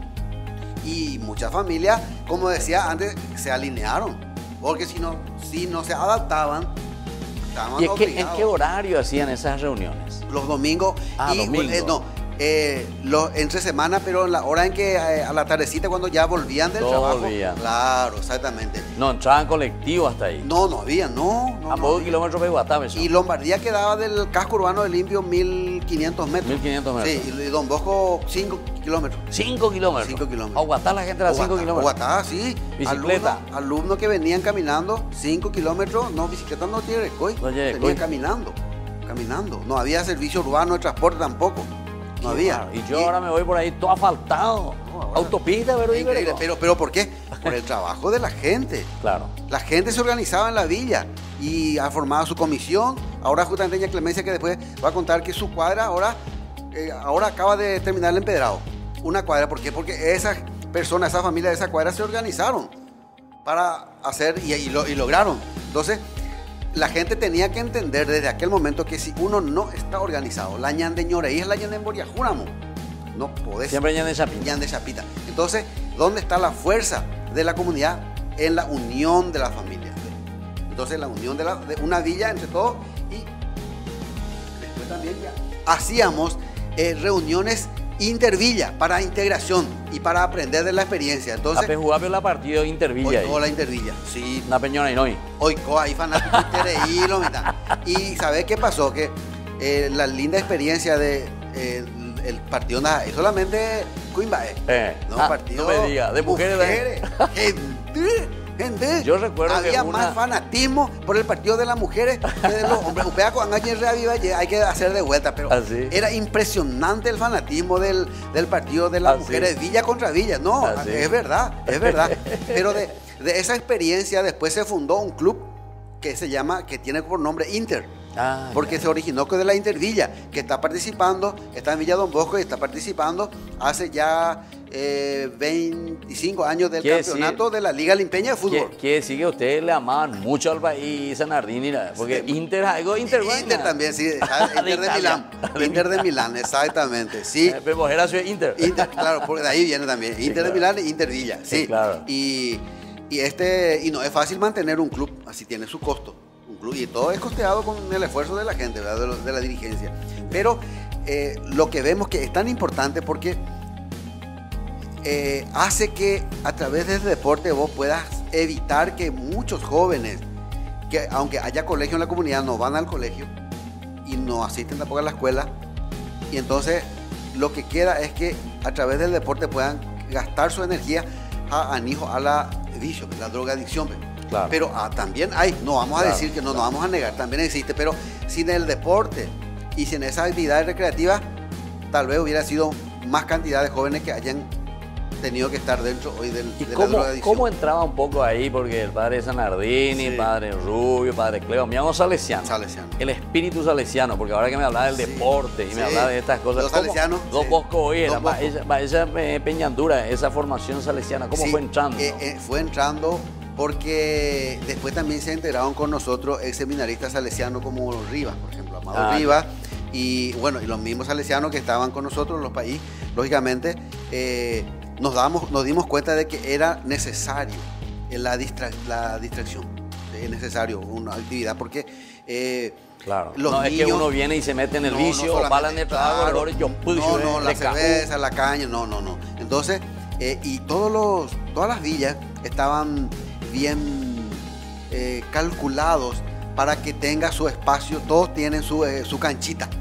Y muchas familias, como decía antes, se alinearon. Porque si no, si no se adaptaban, estaban ¿Y en qué, en obligados. qué horario hacían esas reuniones? Los domingos Ah, y domingo. eh, no, eh, los, entre semana, pero en la hora en que eh, a la tardecita cuando ya volvían del Todos trabajo. volvían. Claro, exactamente. No, entraban colectivos hasta ahí. No, no había, no. no a no pocos había. kilómetros de Guatame. Y Lombardía quedaba del casco urbano de Limpio mil quinientos metros. mil quinientos metros. Sí, y Don Bosco cinco kilómetros. cinco kilómetros. cinco kilómetros. A Guatá la gente era cinco Guatá, kilómetros. Guatá, sí. Bicicleta. Alumnos alumnos que venían caminando cinco kilómetros. No, bicicleta no tiene recoy. No tiene Venían recoy. caminando. Caminando. No había servicio urbano de transporte tampoco. No había. Y yo ahora me voy por ahí todo asfaltado. No, ahora- Autopista, pero Increíble. Ibérico. Pero, pero ¿por qué? Por el trabajo de la gente. Claro. La gente se organizaba en la villa y ha formado su comisión. Ahora justamente doña Clemencia que después va a contar que su cuadra ahora, eh, ahora acaba de terminar el empedrado. Una cuadra, ¿por qué? Porque esas personas, esas familias de esa cuadra se organizaron para hacer y, y lo, y lograron. Entonces, la gente tenía que entender desde aquel momento que si uno no está organizado, la ñande ñoreí es la ñande en Boriajúramo. No podés. Siempre ya de Chapín. Ñan de Chapita. Entonces, ¿dónde está la fuerza de la comunidad? En la unión de la familia. Entonces, la unión de, la, de una villa entre todos y después también ya hacíamos eh, reuniones intervilla para integración y para aprender de la experiencia. Entonces, A jugar la partida hoy intervilla ahí. toda la intervilla. Sí, Una peñona y no. hoy co- ahí fanático y lo mitad. Y ¿sabes qué pasó? Que eh, la linda experiencia de eh, el partido nada, es solamente Cuimbae. Eh, No, ah, partido no me diga, de mujeres, mujeres, gente, gente. Yo recuerdo que había una- más fanatismo por el partido de las mujeres que de los hombres. Upea con Ángel Reaviva, hay que hacer de vuelta, pero ¿Ah, sí? era impresionante el fanatismo del, del partido de las ¿Ah, sí? mujeres, Villa contra Villa. No, ¿Ah, sí? es verdad, es verdad. Pero de, de esa experiencia después se fundó un club que se llama, que tiene por nombre Inter. Ah, Porque se originó de la Intervilla, que está participando, está en Villa Don Bosco y está participando hace ya eh, veinticinco años del Quiere campeonato decir- de la Liga Limpeña de Fútbol. Quiere, quiere decir que ustedes le amaban mucho al país Sanardini, ¿no? Porque Sí. Inter, algo Inter, Inter, bueno. también, sí, ¿sabes? De Inter de Italia. Milán. De Inter de Milán, exactamente, sí. Eh, Pero era su Inter. Inter, claro, porque de ahí viene también. Sí, Inter de claro. Milán e Inter Villa, sí. Sí, claro. Y, y, este, y no es fácil mantener un club, así tiene su costo. Un club, y todo es costeado con el esfuerzo de la gente, ¿verdad? De, lo- de la dirigencia. Pero eh, lo que vemos que es tan importante porque eh, hace que a través de ese deporte vos puedas evitar que muchos jóvenes, que aunque haya colegio en la comunidad, no van al colegio y no asisten tampoco a la escuela. Y entonces lo que queda es que a través del deporte puedan gastar su energía a anijo a la vicio, la drogadicción. Claro. Pero ah, también hay, no vamos a Claro, decir que no, claro. no vamos a negar, también existe, pero sin el deporte y sin esas actividades recreativas, tal vez hubiera sido más cantidad de jóvenes que hayan tenido que estar dentro hoy del, ¿Y de la cómo, drogadicción. cómo entraba un poco ahí? Porque el padre Sanardini, Sí. padre Rubio, padre Cleo, mi amo salesiano. Salesiano. El espíritu salesiano, porque ahora que me hablaba del Sí. deporte y me Sí. hablaba de estas cosas. Los ¿cómo- salesianos, Dos sí. Bosco hoy era, Don va Bosco. esa, va esa eh, peñandura, esa formación salesiana, ¿cómo Sí, fue entrando? eh, eh, fue entrando porque después también se enteraron con nosotros ex seminaristas salesianos como Rivas, por ejemplo, Amado Ah, Rivas, y bueno, y los mismos salesianos que estaban con nosotros en los países, lógicamente, eh, nos, damos, nos dimos cuenta de que era necesario eh, la, distra- la distracción, es necesario una actividad, porque eh, Claro. los no es que niños- uno viene y se mete en el no, vicio, no o solamente, palan el trabajo, claro. el yo pude No, no, de la cajú. cerveza, la caña, no, no, no. Entonces, eh, y todos los, todas las villas estaban bien eh, calculados para que tenga su espacio, todos tienen su, eh, su canchita, su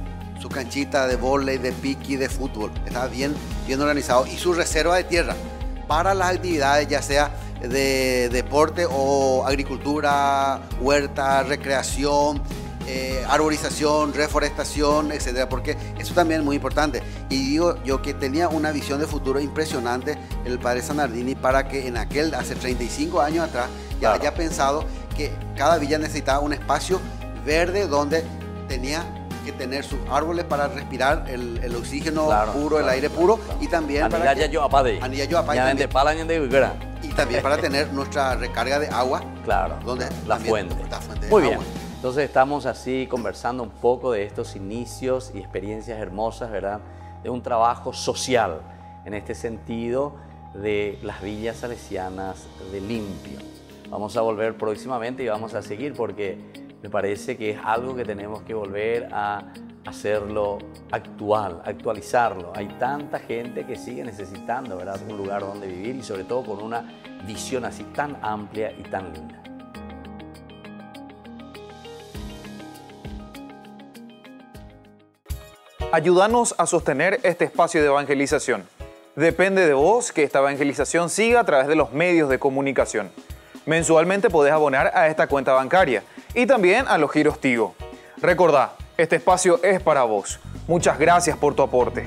canchita de vóley, de piqui, de fútbol. Estaba bien, bien organizado. Y su reserva de tierra para las actividades, ya sea de deporte o agricultura, huerta, recreación, eh, arborización, reforestación, etcétera, porque eso también es muy importante. Y digo yo que tenía una visión de futuro impresionante el padre Zanardini para que en aquel, hace treinta y cinco años atrás, ya Claro. haya pensado que cada villa necesitaba un espacio verde donde tenía que tener sus árboles para respirar el, el oxígeno Claro, puro, el claro, aire claro, puro, claro. y también para Anilaya que- yo apade. Anilla yo apade Ya también. vende pala, ya vende viguera. y también para tener nuestra recarga de agua. Claro, Donde la también fuente. la fuente de Muy bien. agua. Entonces estamos así conversando un poco de estos inicios y experiencias hermosas, ¿verdad? De un trabajo social, en este sentido, de las villas salesianas de Limpio. Vamos a volver próximamente y vamos a seguir porque me parece que es algo que tenemos que volver a hacerlo actual, actualizarlo. Hay tanta gente que sigue necesitando, ¿verdad?, un lugar donde vivir y sobre todo con una visión así tan amplia y tan linda. Ayúdanos a sostener este espacio de evangelización. Depende de vos que esta evangelización siga a través de los medios de comunicación. Mensualmente podés abonar a esta cuenta bancaria y también a los giros Tigo. Recordá, este espacio es para vos. Muchas gracias por tu aporte.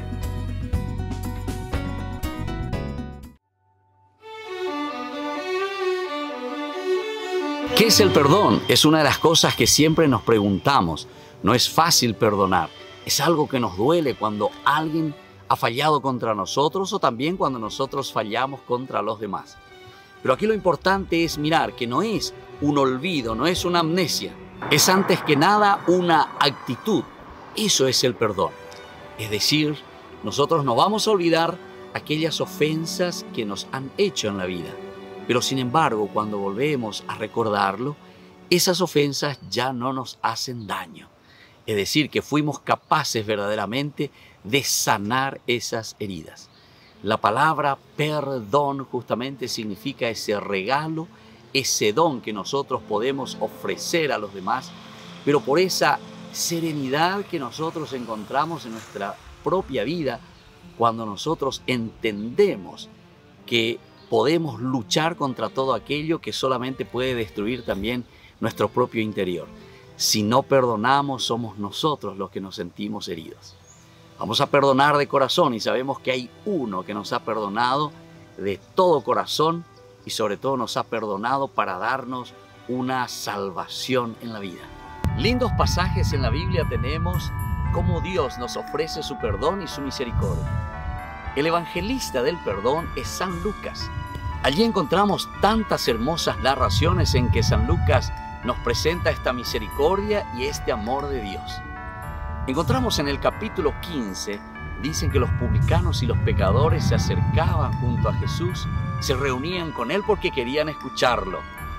¿Qué es el perdón? Es una de las cosas que siempre nos preguntamos. No es fácil perdonar. Es algo que nos duele cuando alguien ha fallado contra nosotros o también cuando nosotros fallamos contra los demás. Pero aquí lo importante es mirar que no es un olvido, no es una amnesia. Es antes que nada una actitud. Eso es el perdón. Es decir, nosotros no vamos a olvidar aquellas ofensas que nos han hecho en la vida. Pero sin embargo, cuando volvemos a recordarlo, esas ofensas ya no nos hacen daño. Es decir, que fuimos capaces verdaderamente de sanar esas heridas. La palabra perdón justamente significa ese regalo, ese don que nosotros podemos ofrecer a los demás, pero por esa serenidad que nosotros encontramos en nuestra propia vida cuando nosotros entendemos que podemos luchar contra todo aquello que solamente puede destruir también nuestro propio interior. Si no perdonamos, somos nosotros los que nos sentimos heridos. Vamos a perdonar de corazón y sabemos que hay uno que nos ha perdonado de todo corazón y sobre todo nos ha perdonado para darnos una salvación en la vida. Lindos pasajes en la Biblia tenemos cómo Dios nos ofrece su perdón y su misericordia. El evangelista del perdón es San Lucas. Allí encontramos tantas hermosas narraciones en que San Lucas nos presenta esta misericordia y este amor de Dios. Encontramos en el capítulo quince, dicen que los publicanos y los pecadores se acercaban junto a Jesús, se reunían con Él porque querían escucharlo.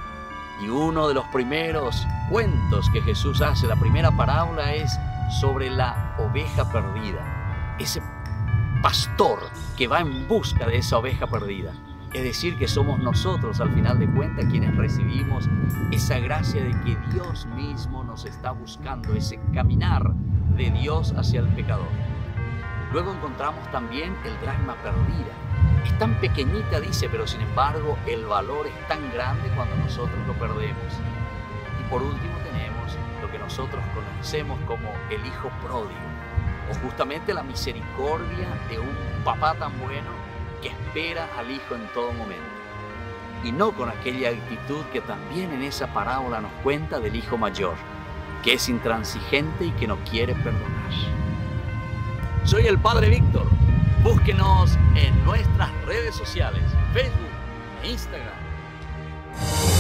Y uno de los primeros cuentos que Jesús hace, la primera parábola, es sobre la oveja perdida. Ese pastor que va en busca de esa oveja perdida. Es decir, que somos nosotros, al final de cuentas, quienes recibimos esa gracia de que Dios mismo nos está buscando, ese caminar de Dios hacia el pecador. Luego encontramos también el dracma perdida. Es tan pequeñita, dice, pero sin embargo el valor es tan grande cuando nosotros lo perdemos. Y por último tenemos lo que nosotros conocemos como el hijo pródigo, o justamente la misericordia de un papá tan bueno que espera al hijo en todo momento. Y no con aquella actitud que también en esa parábola nos cuenta del hijo mayor, que es intransigente y que no quiere perdonar. Soy el Padre Víctor. Búsquenos en nuestras redes sociales, Facebook e Instagram.